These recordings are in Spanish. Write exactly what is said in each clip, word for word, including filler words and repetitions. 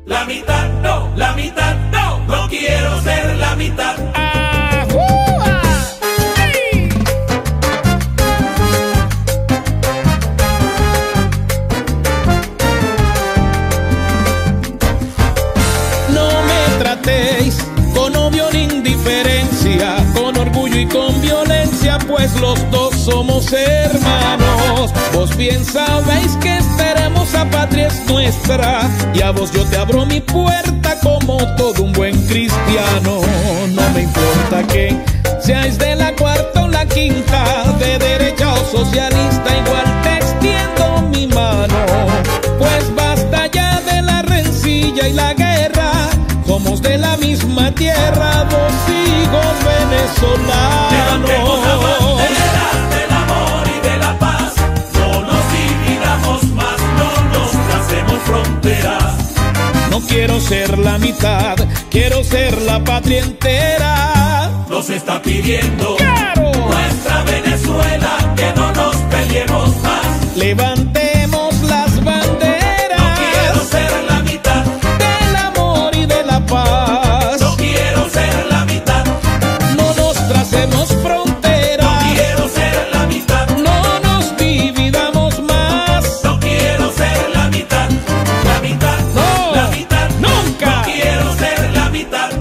la mitad no, la mitad no, no quiero ser la mitad. Con odio ni indiferencia, con orgullo y con violencia, pues los dos somos hermanos. Vos bien sabéis que esperemos a patria es nuestra, y a vos yo te abro mi puerta como todo un buen cristiano. No me importa que seáis de la cuarta o la quinta, de derecha o socialista, igual te extiendo mi mano. Pues basta ya de la rencilla y la guerra, somos de la misma tierra, dos hijos venezolanos. Levantemos la bandera del amor y de la paz, no nos dividamos más, no nos tracemos fronteras. No quiero ser la mitad, quiero ser la patria entera. Nos está pidiendo ¡claro! Nuestra Venezuela que no nos peleemos más. Levantemos las banderas. No quiero ser la mitad del amor y de la paz. No quiero ser la mitad. No nos tracemos fronteras. No quiero ser la mitad. No nos dividamos más. No quiero ser la mitad. La mitad. No. La mitad. Nunca. No quiero ser la mitad.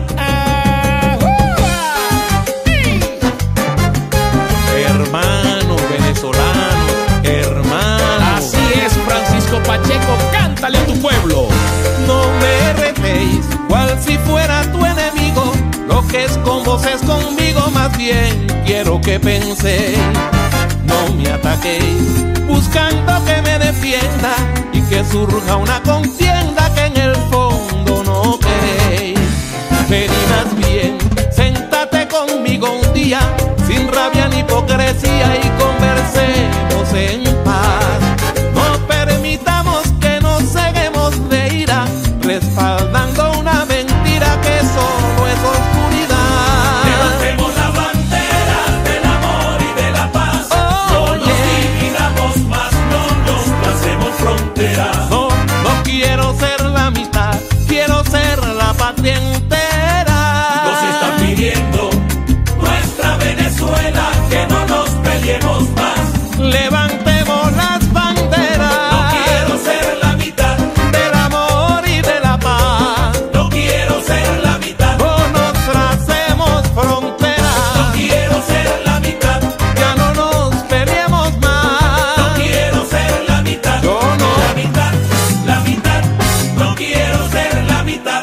Hermanos venezolanos, hermanos. Así es, Francisco Pacheco, cántale a tu pueblo. No me retéis, cual si fuera tu enemigo. Lo que es con vos es conmigo, más bien quiero que penséis. No me ataquéis, buscando que me defienda y que surja una contienda que en el fondo no queréis. Vení más bien, séntate conmigo un día, sin rabia ni hipocresía, y conversemos en paz. No permitamos que nos ceguemos de ira, respaldando una mentira que solo es oscuridad. Levantemos la bandera del amor y de la paz. Oh, no nos yeah. dividamos más, no nos tracemos fronteras. No, no quiero ser la mitad, quiero ser la patria entera. Nos está pidiendo nuestra Venezuela que no nos peleemos más. Levantemos las banderas. No quiero ser la mitad del amor y de la paz. No quiero ser la mitad. No nos tracemos fronteras. No quiero ser la mitad. Ya no nos peleemos más. No quiero ser la mitad. Yo no. La mitad, la mitad. No quiero ser la mitad.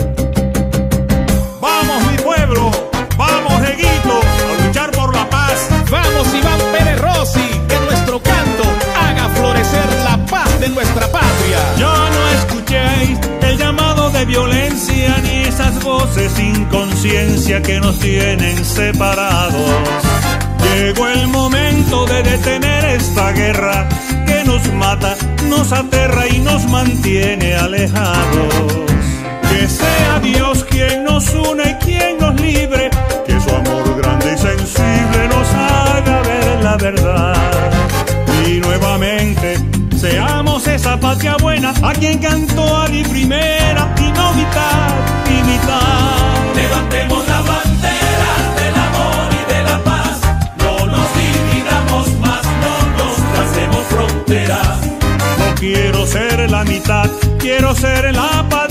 Vamos mi pueblo, vamos Reguito, a luchar por la paz. Vamos Iván Pérez Rossi, que nuestro canto haga florecer la paz de nuestra patria. Ya no escuchéis el llamado de violencia ni esas voces sin conciencia que nos tienen separados. Llegó el momento de detener esta guerra que nos mata, nos aterra y nos mantiene alejados. Que sea Dios quien nos une y quien nos libre, que su amor grande y sensible nos haga ver la verdad. Y nuevamente seamos esa patria buena a quien cantó Ali primera y no mitad y mitad. Levantemos la bandera del amor y de la paz. No nos dividamos más, no nos tracemos fronteras. No quiero ser la mitad, quiero ser la patria